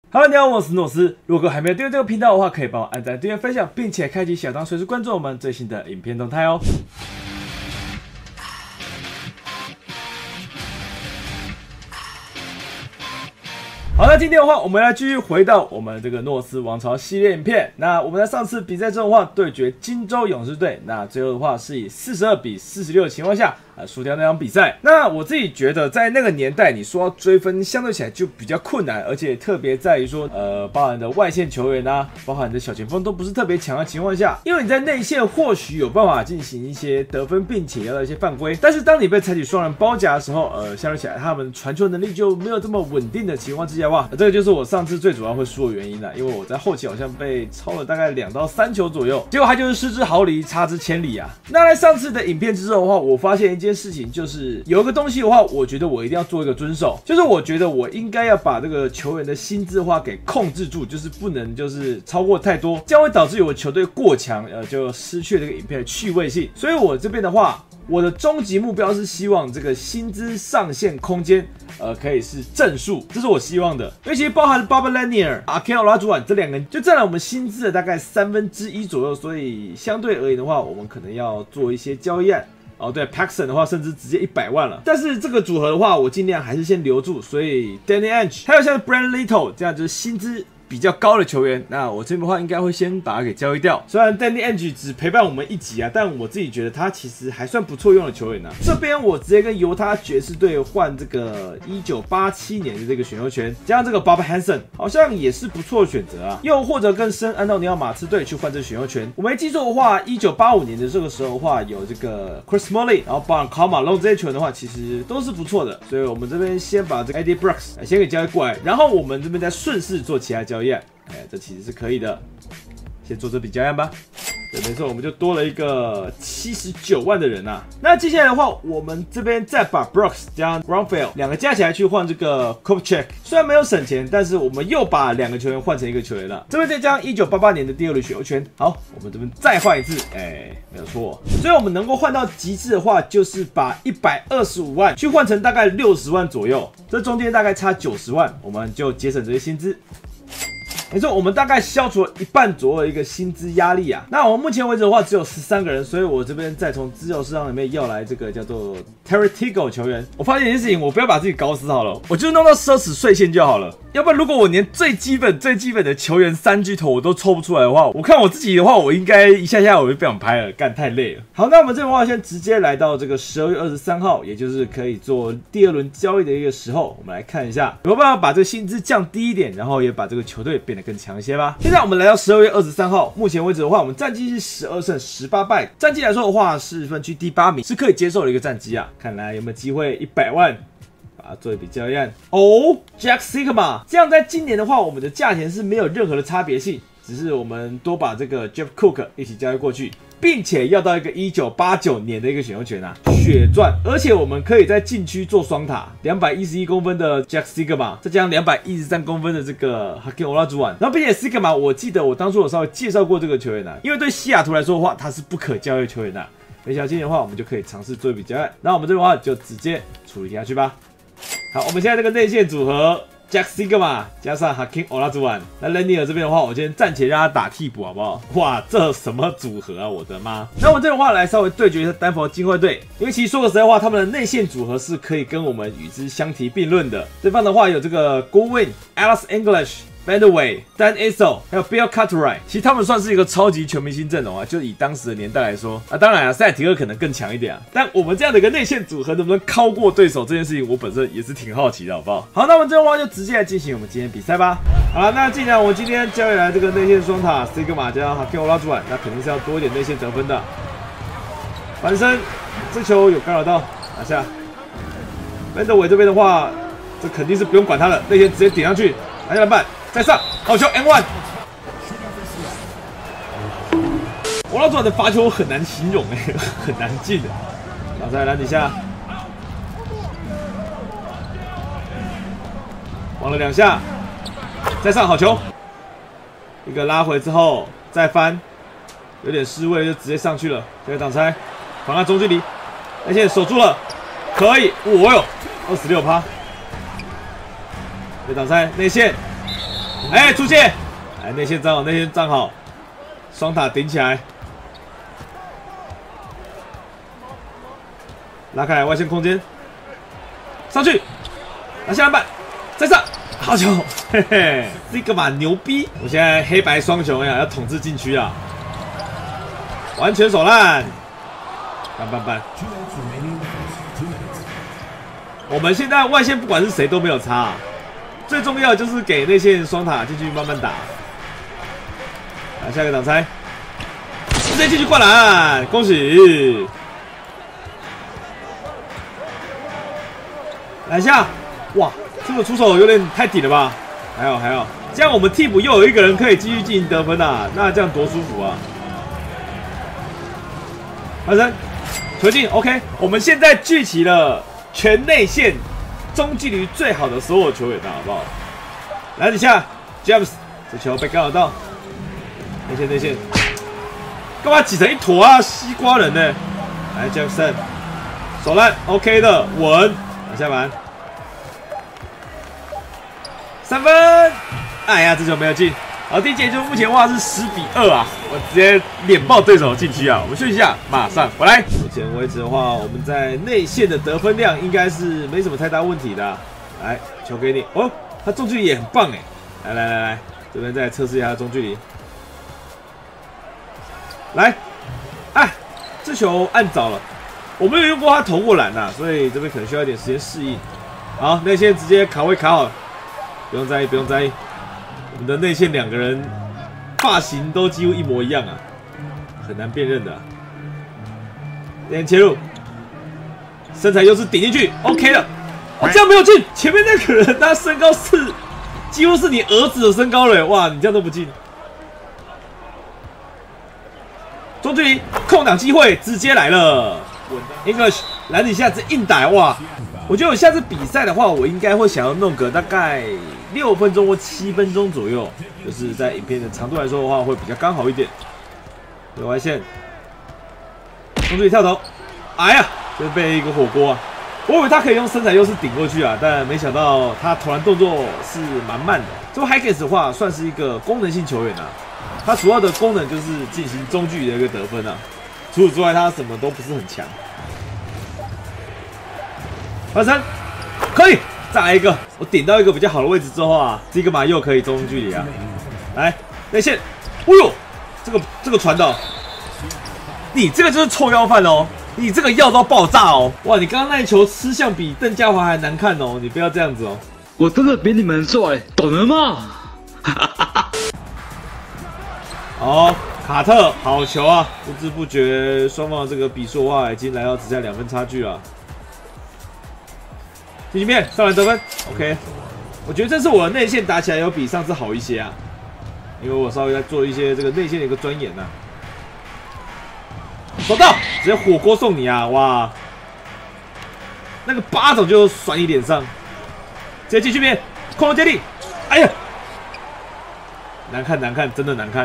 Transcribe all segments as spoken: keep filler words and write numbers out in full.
Hello， 你好，我是诺斯。如果还没有订阅这个频道的话，可以帮我按赞、订阅、分享，并且开启小铃铛，随时关注我们最新的影片动态哦。好，那今天的话，我们来继续回到我们这个诺斯王朝系列影片。那我们在上次比赛中的话，对决金州勇士队，那最后的话是以四十二比四十六的情况下。 呃，输掉那场比赛。那我自己觉得，在那个年代，你说要追分，相对起来就比较困难，而且特别在于说，呃，包含的外线球员啊，包含的小前锋都不是特别强的情况下，因为你在内线或许有办法进行一些得分，并且要到一些犯规，但是当你被采取双人包夹的时候，呃，相对起来他们传球能力就没有这么稳定的情况之下，哇，这个就是我上次最主要会输的原因了，因为我在后期好像被超了大概两到三球左右，结果他就是失之毫厘，差之千里啊。那在上次的影片之后的话，我发现一件事情就是。 有一个东西的话，我觉得我一定要做一个遵守，就是我觉得我应该要把这个球员的薪资的话给控制住，就是不能就是超过太多，这样会导致我球队过强，呃，就失去这个影片的趣味性。所以我这边的话，我的终极目标是希望这个薪资上限空间，呃，可以是正数，这是我希望的。因为其实包含 Bob Lanier、Hakeem Olajuwon 这两个人就占了我们薪资的大概三分之一左右，所以相对而言的话，我们可能要做一些交易案。 哦，对 ，Paxson 的话甚至直接一百万了，但是这个组合的话，我尽量还是先留住，所以 Danny Ainge 还有像 Brand Little 这样就是薪资 比较高的球员，那我这边的话应该会先把他给交易掉。虽然 Danny Ainge 只陪伴我们一集啊，但我自己觉得他其实还算不错用的球员啊。这边我直接跟犹他爵士队换这个一九八七年的这个选秀权，加上这个 Bob Hanson 好像也是不错的选择啊。又或者跟圣安东尼奥马刺队去换这个选秀权。我没记错的话，一九八五年的这个时候的话，有这个 Chris Smalley， 然后包含 Karl Malone 这些球员的话，其实都是不错的。所以我们这边先把这个 Eddie Brooks 先给交易过来，然后我们这边再顺势做其他交易案。 哎，这其实是可以的，先做这笔交易案吧。对，没错，我们就多了一个七十九万的人啊。那接下来的话，我们这边再把 Brooks 加 Bromfield 两个加起来去换这个 Kopechek， 虽然没有省钱，但是我们又把两个球员换成一个球员了。这边再加上一九八八年的第二轮选秀权，好，我们这边再换一次，哎，没有错。所以我们能够换到极致的话，就是把一百二十五万去换成大概六十万左右，这中间大概差九十万，我们就节省这些薪资。 没错，我们大概消除了一半左右的一个薪资压力啊。那我们目前为止的话，只有十三个人，所以我这边再从自由市场里面要来这个叫做 Terry Tigo 球员。我发现一件事情，我不要把自己搞死好了，我就弄到奢侈税线就好了。要不然，如果我连最基本、最基本的球员三巨头我都抽不出来的话，我看我自己的话，我应该一下下我就不想拍了，干太累了。好，那我们这边的话，先直接来到这个十二月二十三号，也就是可以做第二轮交易的一个时候，我们来看一下有没有办法把这个薪资降低一点，然后也把这个球队变得 更强一些吧。现在我们来到十二月二十三号，目前为止的话，我们战绩是十二胜十八败，战绩来说的话是分区第八名，是可以接受的一个战绩啊。看来有没有机会一百万？ 把它做一笔交易案哦 ，Jack Sigma， 这样在今年的话，我们的价钱是没有任何的差别性，只是我们多把这个 Jeff Cook 一起交易过去，并且要到一个一九八九年的一个选秀权啊，血钻，而且我们可以在禁区做双塔，两百一十一公分的 Jack Sigma， 再加上两百一十三公分的这个 Hakeem Olajuwon， 然后并且 Sigma， 我记得我当初有稍微介绍过这个球员啊，因为对西雅图来说的话，他是不可交易的球员啊。没想到今年的话，我们就可以尝试做一笔交易，那我们这边的话就直接处理下去吧。 好，我们现在这个内线组合 Jack Sigma 加上 Hakeem Olajuwon， 那 Lanier 这边的话，我先暂且让他打替补，好不好？哇，这什么组合啊！我的妈！那我们这边的话来稍微对决一下丹佛金块队，因为其实说个实在话，他们的内线组合是可以跟我们与之相提并论的。对方的话有这个 Goodwin、Alex English、Vanderway、Dan Issel， 还有 Bill Cartwright， 其实他们算是一个超级全明星阵容啊，就以当时的年代来说啊，当然啊，塞提克可能更强一点啊，但我们这样的一个内线组合能不能靠过对手这件事情，我本身也是挺好奇的，好不好？好，那我们这样的话就直接来进行我们今天比赛吧。好了，那既然我们今天交易来这个内线双塔 Sigma 加上 Hakeem Olajuwon， 那肯定是要多一点内线得分的。翻身，这球有干扰到，拿下。Vanderway 这边的话，这肯定是不用管他了，内线直接顶上去，拿下篮板。 再上，好球 ，N 一。Olajuwon的罚球很难形容哎，很难进的。然后在篮底下，晃了两下，再上好球。一个拉回之后再翻，有点失位就直接上去了。这个挡拆，防他中距离，内线守住了，可以，哦哟，二十六趴。这挡拆内线。 哎，出界！哎，内线站好，内线站好，双塔顶起来，拉开来外线空间，上去，拿下篮板，再上，好球！嘿嘿，这个嘛牛逼！我现在黑白双雄呀，要统治禁区啊，完全手烂，棒棒棒！我们现在外线不管是谁都没有差、啊，最重要的就是给内线双塔进去慢慢打。来下一个挡拆，直接进去灌篮，恭喜！来下，哇，这个出手有点太底了吧？还好还好，这样我们替补又有一个人可以继续进行得分啊，那这样多舒服啊！发生，球进 ，OK， 我们现在聚齐了全内线中距离最好的所有球员了，好不好？来，底下 James， 这球被干扰到，内线内线，干嘛挤成一坨啊？西瓜人呢？来 Jameson， 手烂 ，OK 的，稳，拿下板，三分，哎呀，这球没有进。好，第一节就目前的话是十比二啊，我直接脸爆对手禁区啊！我们休息一下，马上回来。目前为止的话，我们在内线的得分量应该是没什么太大问题的、啊。来，球给你哦，他中距离也很棒哎！来来来来，这边再测试一下他中距离。来，哎，这球按早了，我没有用过他投过篮呐、啊，所以这边可能需要一点时间适应。好，内线直接卡位卡好，不用在意，不用在意。我们的内线两个人发型都几乎一模一样啊，很难辨认的、啊。内线切入，身材优势顶进去 ，OK 了。哦，这样没有进，前面那个人他身高是几乎是你儿子的身高了，哇，你这样都不进。中距离空档机会直接来了 ，English 篮底下直接硬打，哇！我觉得我下次比赛的话，我应该会想要弄个大概六分钟或七分钟左右，就是在影片的长度来说的话，会比较刚好一点。有外线，中距离跳投，哎呀，就被一个火锅啊！我以为他可以用身材优势顶过去啊，但没想到他投篮动作是蛮慢的。这个 Higgins 的话，算是一个功能性球员啊，他主要的功能就是进行中距离的一个得分啊，除此之外，他什么都不是很强。发生，可以，再来一个。我顶到一个比较好的位置之后啊，这个嘛又可以中距离啊。来内线，哎呦，这个这个传导，你这个就是臭要饭哦，你这个要到爆炸哦。哇，你刚刚那一球吃相比邓家华还难看哦，你不要这样子哦。 我真的比你们帅，懂了吗？ 哦，卡特好球啊！不知不觉双方的这个比数的话，已经来到只剩两分差距了。进面上篮得分 ，OK。我觉得这次我的内线打起来有比上次好一些啊，因为我稍微在做一些这个内线的一个钻研呐、啊。手到，直接火锅送你啊！哇，那个巴掌就甩你脸上，直接进去面，空中接力，哎呀，难看难看，真的难看。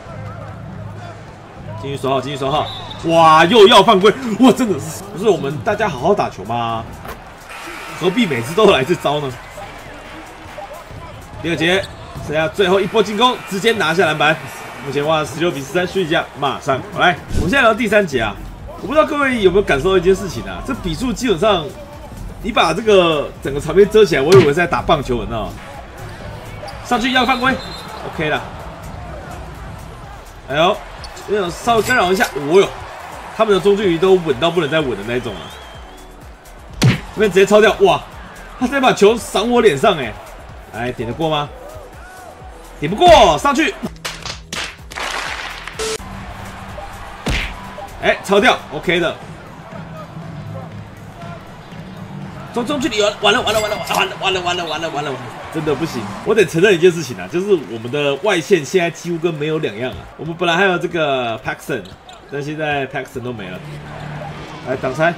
继续守好，继续守好，哇，又要犯规，哇，真的是不是我们大家好好打球吗？何必每次都来这招呢？第二节，剩下最后一波进攻，直接拿下篮板。目前话十六比十三，休息一下，马上回来。我们现在聊第三节啊，我不知道各位有没有感受到一件事情啊？这比数基本上，你把这个整个场面遮起来，我以为是在打棒球，你知道吗？上去要犯规 ，OK 了。哎呦，有稍微干扰一下，哦呦，他们的中距离都稳到不能再稳的那一种啊。这边直接抄掉，哇！他直接把球赏我脸上，哎，来点得过吗？点不过，上去，哎，抄掉 ，OK 的。中中距离完了完了完了完了完了完了完了完了完了，真的不行！我得承认一件事情啊，就是我们的外线现在几乎跟没有两样啊。我们本来还有这个 Paxson， 但现在 Paxson 都没了。来挡拆。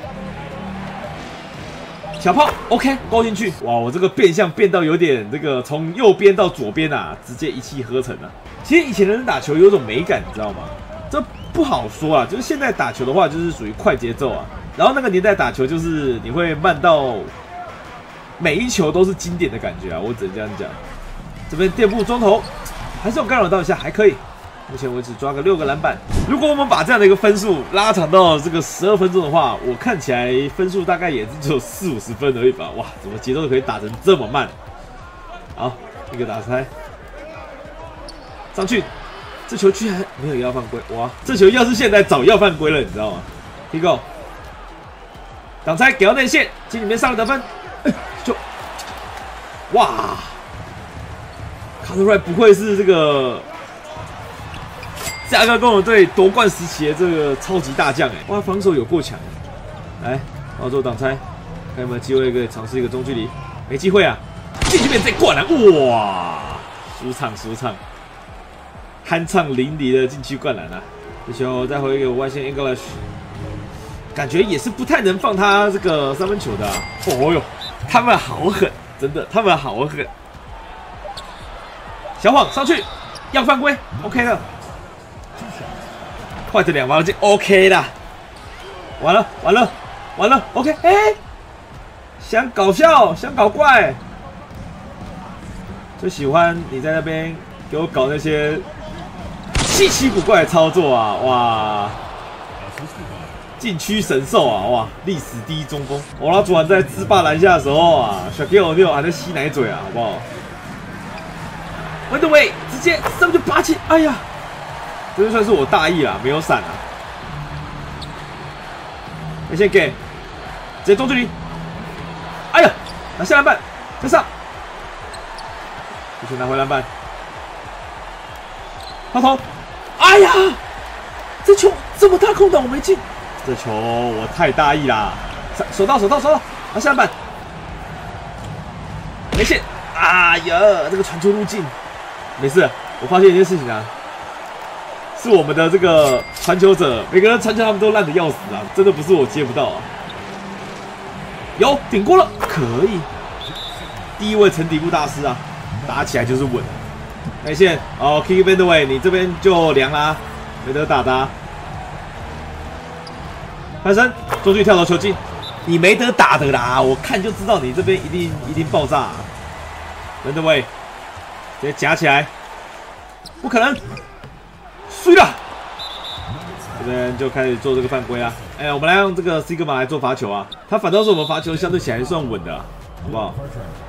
小炮 ，OK， 勾进去。哇，我这个变相变到有点这个从右边到左边啊，直接一气呵成啊。其实以前的人打球有种美感，你知道吗？这不好说啊。就是现在打球的话，就是属于快节奏啊。然后那个年代打球就是你会慢到每一球都是经典的感觉啊，我只能这样讲。 这边垫步中投，还是有干扰到一下，还可以。目前为止抓个六个篮板。如果我们把这样的一个分数拉长到这个十二分钟的话，我看起来分数大概也是只有四五十分而已吧。哇，怎么节奏可以打成这么慢？好，一个打开，上去，这球居然没有要犯规。哇，这球要是现在早要犯规了，你知道吗 ？Pigo， 挡拆给到内线，进里面上了得分，哎，就，哇，卡特瑞不愧是这个。加哥跟我队夺冠时期的这个超级大将哎，哇，防守有够强！来，澳洲挡拆，看有没有机会可以尝试一个中距离，没机会啊！进去面这灌篮，哇，舒畅舒畅，酣畅淋漓的禁区灌篮啊！这球再回一个外线 English， 感觉也是不太能放他这个三分球的、啊。哦哟，他们好狠，真的，他们好狠！小晃上去，要犯规 ，OK 的。快的两罚进 ，OK 啦！完了，完了，完了 ，OK， 哎、欸，想搞笑，想搞怪，就喜欢你在那边给我搞那些稀奇古怪的操作啊！哇，禁区神兽啊！哇，历史第一中锋，我拉主完在自霸篮下的时候啊，小 K 六还在吸奶嘴啊，好不好？文德伟直接上去拔起，哎呀！这就算是我大意啦，没有闪啊。内线给，直接中距离。哎呀，拿下篮板，再上，继续拿回篮板。抛投，哎呀，这球这么大空档我没进，这球我太大意啦。手到手到手到，拿下篮板。内线，哎呀，这个传球路径，没事，我发现一件事情啊。是我们的这个传球者，每个人传球他们都烂得要死啊！真的不是我接不到啊。有顶过了，可以。第一位沉底部大师啊，打起来就是稳。内线哦 ，Kiki Bandway， 你这边就凉啦，没得打的、啊。翻身，中距跳投球进，你没得打的啦！我看就知道你这边一定一定爆炸、啊。Bandway， 直接夹起来，不可能。碎了，这边就开始做这个犯规啊！哎、欸，我们来用这个 Sigma 来做罚球啊，他反倒是我们罚球相对起来算稳的、啊，好不好？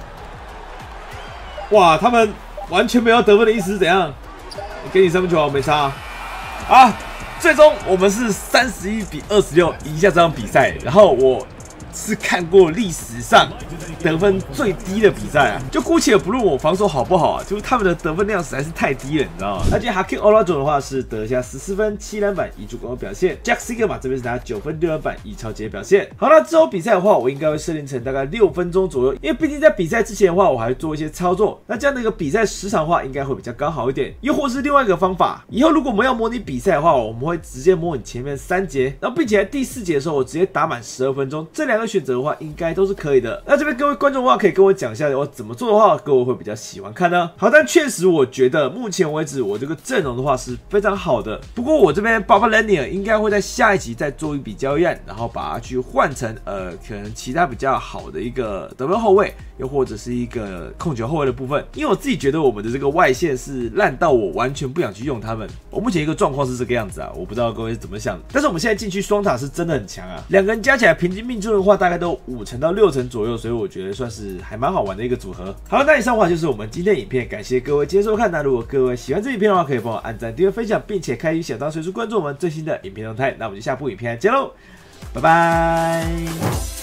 哇，他们完全没有得分的意思是怎样？给你三分球啊，我没差啊！啊，最终我们是三十一比二十六赢下这场比赛，然后我是看过历史上得分最低的比赛啊！就姑且不论我防守好不好啊，就是他们的得分量实在是太低了，你知道吗？那今天 Hakeem Olajuwon 的话是得下十四分、七篮板、一助攻的表现 ，Jack Sigma 这边是拿九分、六篮板、一超级的表现。好了，之后比赛的话，我应该会设定成大概六分钟左右，因为毕竟在比赛之前的话，我还会做一些操作。那这样的一个比赛时长的话，应该会比较刚好一点。又或是另外一个方法，以后如果我们要模拟比赛的话，我们会直接模拟前面三节，然后并且在第四节的时候，我直接打满十二分钟。这两个选择的话，应该都是可以的。那这边各位观众的话，可以跟我讲一下我怎么做的话，各位会比较喜欢看呢？好，但确实我觉得目前为止我这个阵容的话是非常好的。不过我这边 Bob Lanier 应该会在下一集再做一笔交易案，然后把它去换成呃可能其他比较好的一个得分后卫，又或者是一个控球后卫的部分。因为我自己觉得我们的这个外线是烂到我完全不想去用他们。我目前一个状况是这个样子啊，我不知道各位是怎么想。但是我们现在禁区双塔是真的很强啊，两个人加起来平均命中的话大概都五成到六成左右，所以我觉得算是还蛮好玩的一个组合。好，那以上的话就是我们今天的影片，感谢各位今天收看。那如果各位喜欢这影片的话，可以帮我按赞、订阅、分享，并且开启小铃铛，随时关注我们最新的影片动态。那我们就下部影片见喽，拜拜。